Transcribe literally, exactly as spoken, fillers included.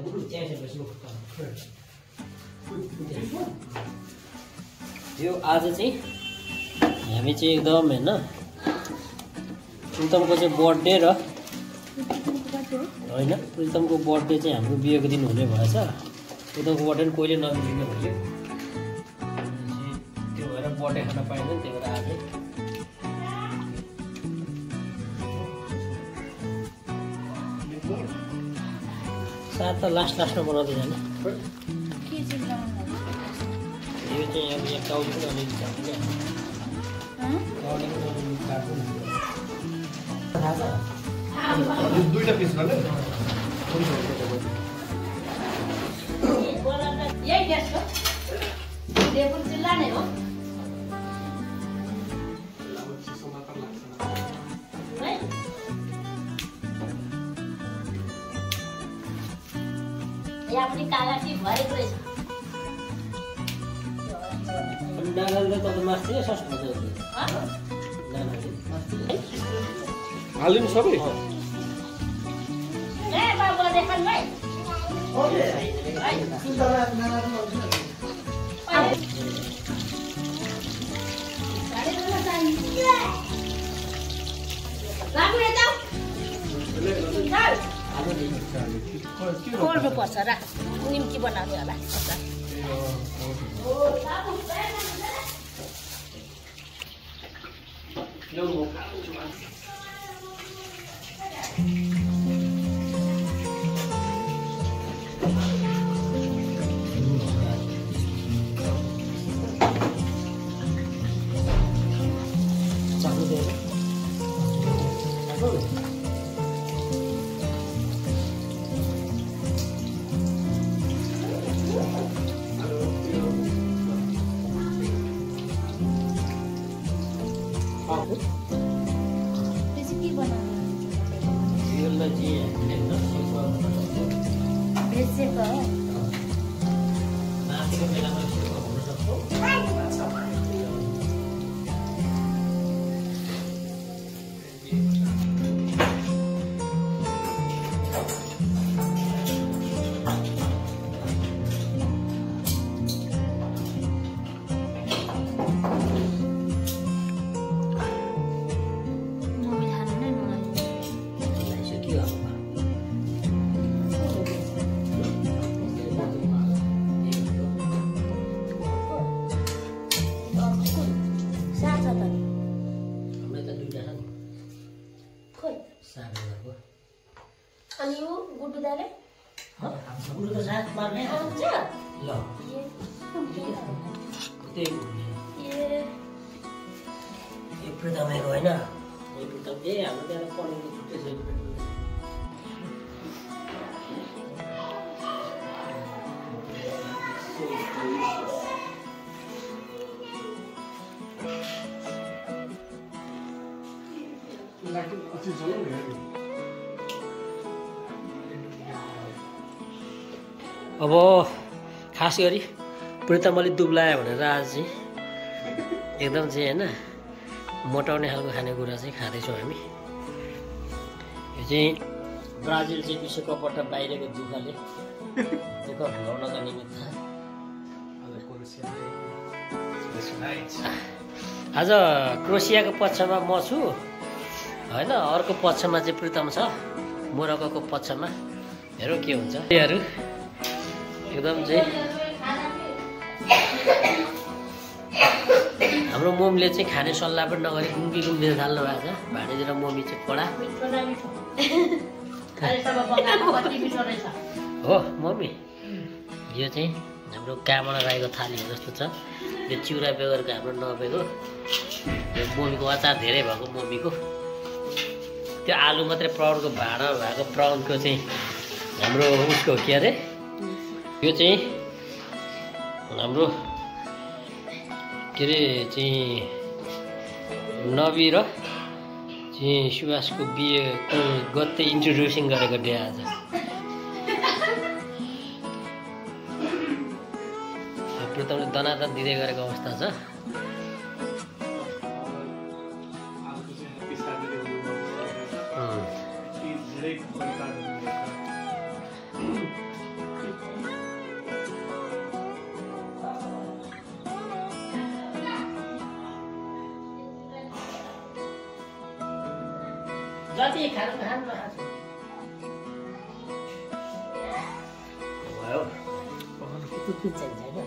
यो आज चाहिँ हामी चाहिँ एकदम होइन प्रितमको चाहिँ बर्थडे र होइन प्रितमको बर्थडे चाहिँ हाम्रो बिहेको दिन हुने भएछ। प्रितमको बर्थडे पनि कहिले नबिग्रिने भयो त्यो भएर बर्थडे खान पाइँदैन त्यही भएर आज साथ त लास्ट लास्टमा बनाउँदै जाने। यो चाहिँ अब यहाँ काउली पनि अलिअलि छ क्या काउली पनि अलिअलि काट्नु थाहा छ दुईटा पिस गर्ने यही ग्यासको टेबल चिल्ला नै हो यहाँ पनि काला टिप भएको रहेछ। डाँडाले त मास्छ सस्तो हुन्छ हालिदिनु सबै ए बाबु देखाउनु भाइ खोल्नु पर्छ र निम्ति बनाउने होला अनि यो गुड्डु दाले गुड्डु त साथ पार्ने आउँछ ल त्यही ए ए प्रितमको होइन ए प्रितम ए हाम्रो त्यहाँ पढ्ने छुट्टै छ अब खास गरी प्रितम अलिक दुब्लायो भनेर आज चाहिँ एकदम चाहिँ होइन मोटाउने खालको खानेकुरा चाहिँ खाँदैछौँ हामी। यो चाहिँ ब्राजिल चाहिँ विश्वकपबाट बाहिरको दुःखले दुःख भुलाउनका निमित्त आज क्रोसियाको पक्षमा म छु होइन अर्को पक्षमा चाहिँ प्रितम छ मोरक्कोको पक्षमा हेरौँ के हुन्छ यहरू एकदम चाहिँ हाम्रो मोमले चाहिँ खाने सल्लाह पनि नगरी गुम्की गुम्दिन थाल्नु भएको छ भाँडीतिर मम्मी चाहिँ कडा हो मम्मी यो चाहिँ हाम्रो काममा राखेको थाली जस्तो छ यो चिउरा बेगरको हाम्रो नबेको यो मम्मीको अचार धेरै भएको मम्मीको त्यो आलु मात्रै प्राउडको भाँडा भएको प्राउडको चाहिँ हाम्रो उसको के अरे यो चाहिँ हाम्रो के अरे चाहिँ नबी र चाहिँ सुभाषको बिहेको गत्ते इन्ट्रोड्युसिङ गरेको डे आज प्रितमले दनादन दिँदै गरेको अवस्था छ। जति खानु खानु भयो त्यति चाहिन्छ होइन